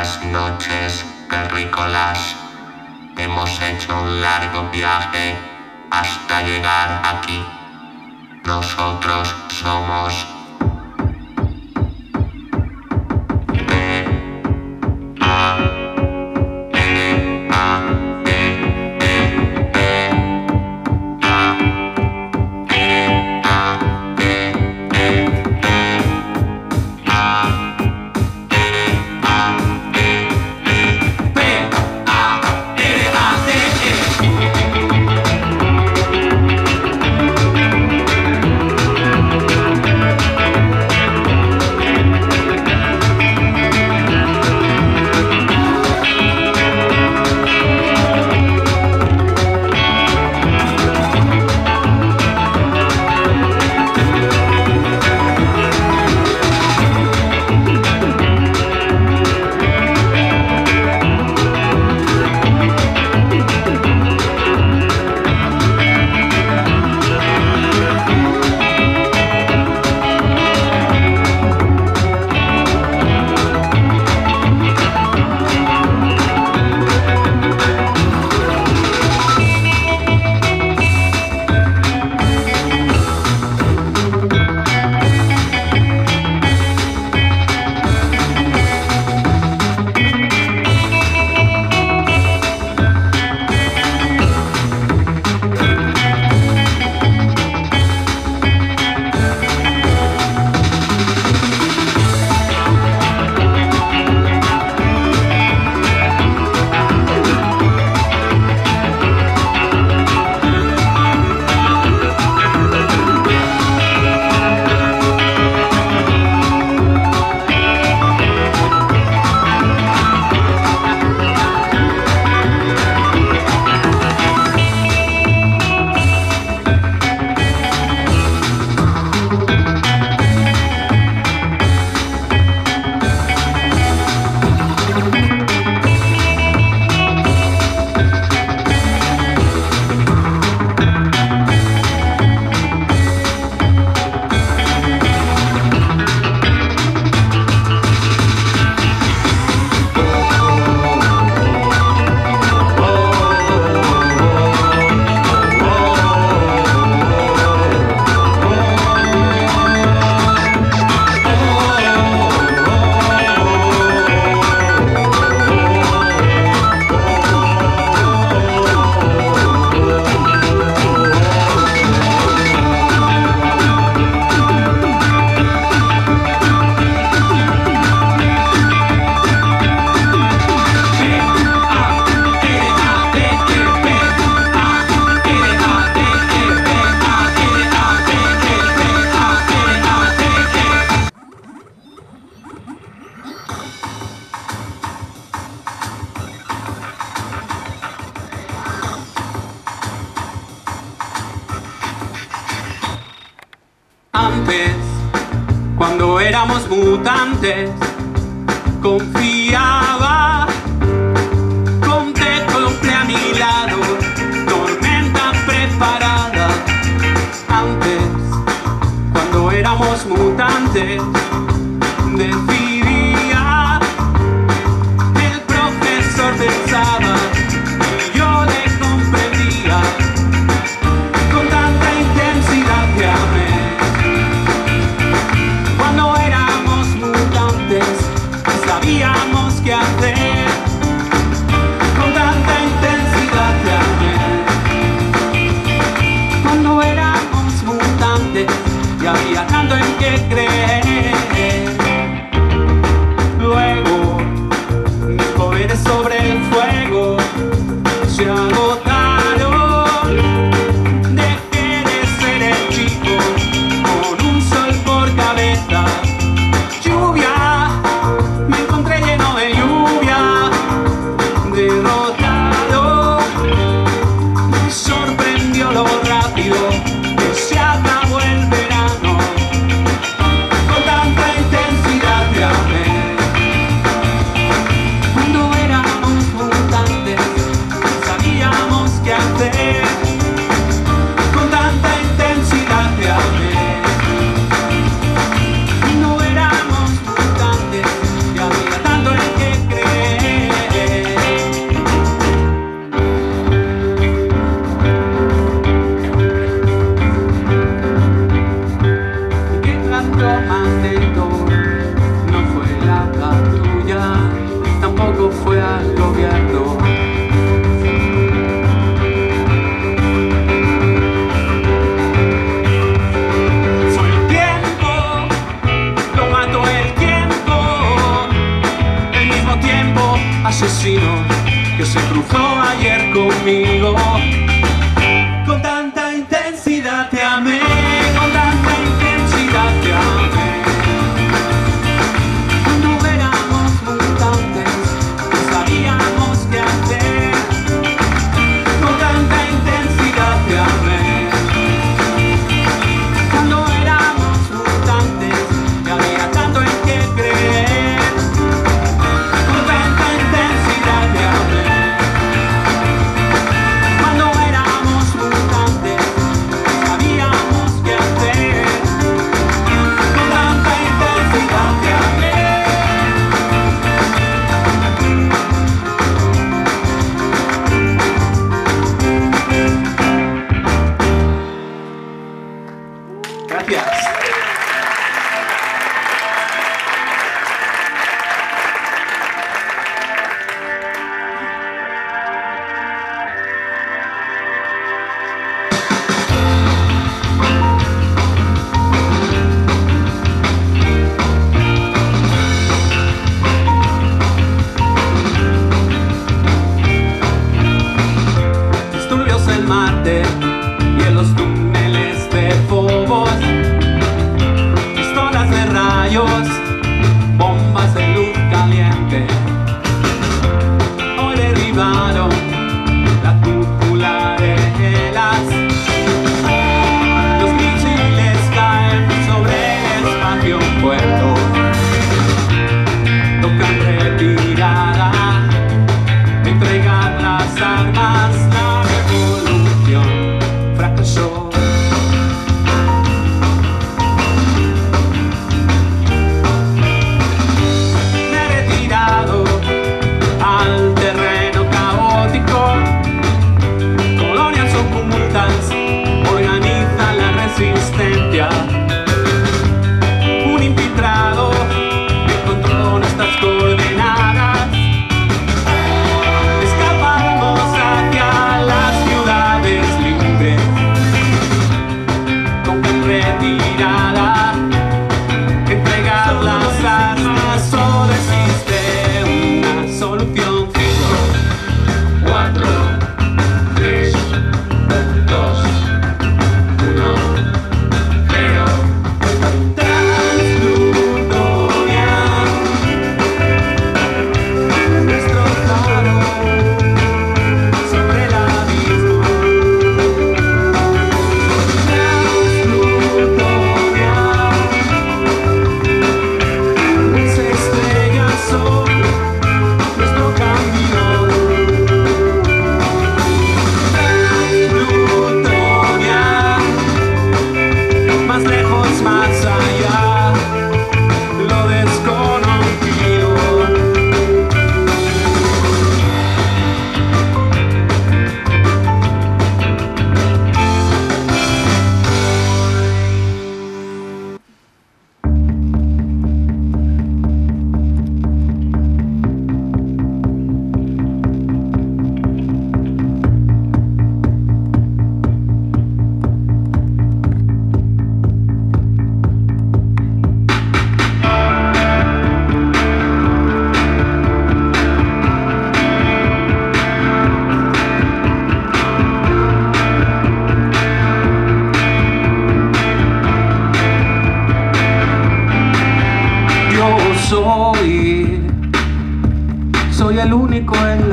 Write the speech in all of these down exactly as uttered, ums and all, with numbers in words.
Buenas noches, terrícolas. Hemos hecho un largo viaje hasta llegar aquí. Nosotros somos antes, cuando éramos mutantes, confiaba, conté, compré a mi lado, tormenta preparada. Antes, cuando éramos mutantes, decidía, el profesor pensaba y yo le comprendía, con tanta intensidad que amé. Cuando éramos mutantes, sabíamos qué hacer, con tanta intensidad que amé. Cuando éramos mutantes, y había tanto en qué creer.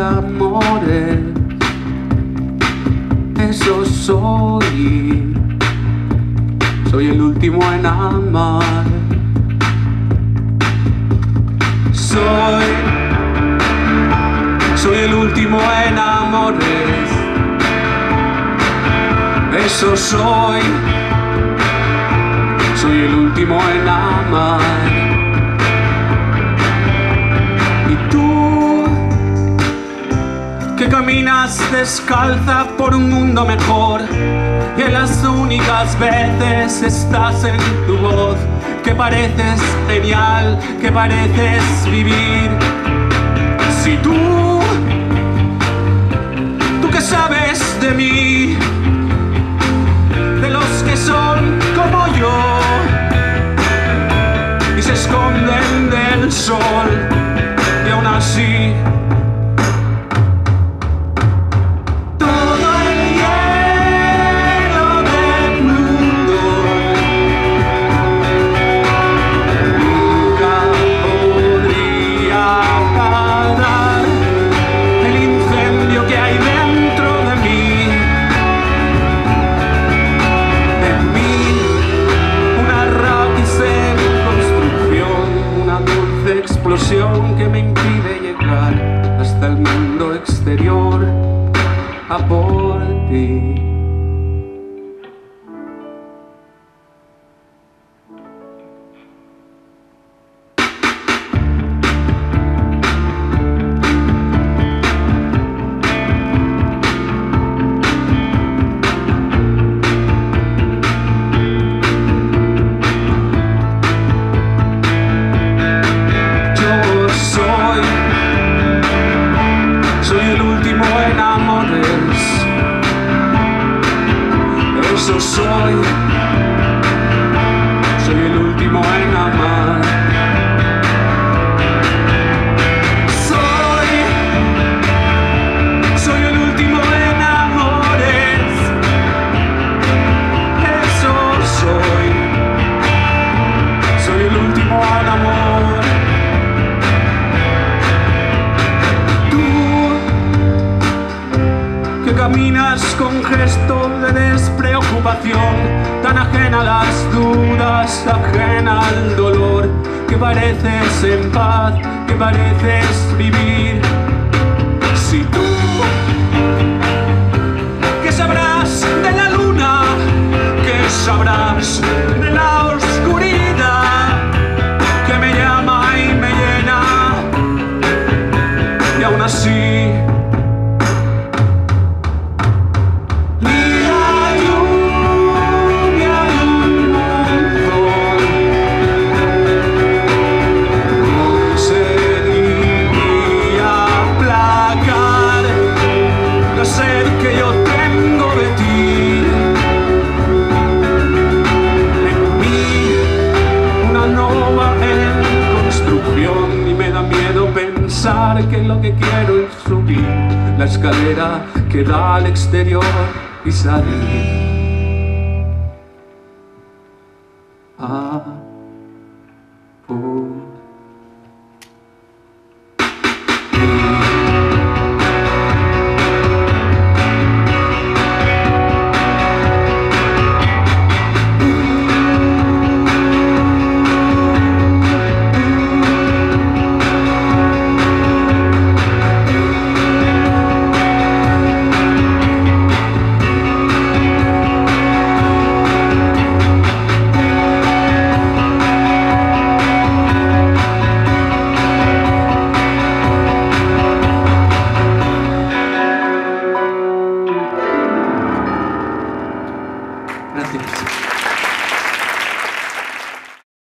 amores, eso soy. Soy el último en amar. Soy, soy el último en amores, eso soy. Soy el último en amar. Y tú, que caminas descalza por un mundo mejor, y en las únicas veces estás en tu voz, que pareces genial, que pareces vivir. Si tú, tú que sabes de mí, de los que son como yo y se esconden del sol, y aún así explosión que me impide llegar hasta el mundo exterior a por ti. Eso soy, soy el último en amar. Soy, soy el último en amores. Eso soy, soy el último en amor. Tú, que caminas con gesto de despreocupación, tan ajena a las dudas, ajena al dolor, que pareces en paz, que pareces vivir. Si tú, que sabrás de la luna, que sabrás de la oscuridad, que me llama y me llena, y aún así que yo tengo de ti, en mí una nova en construcción, y me da miedo pensar que lo que quiero es subir la escalera que da al exterior y salir.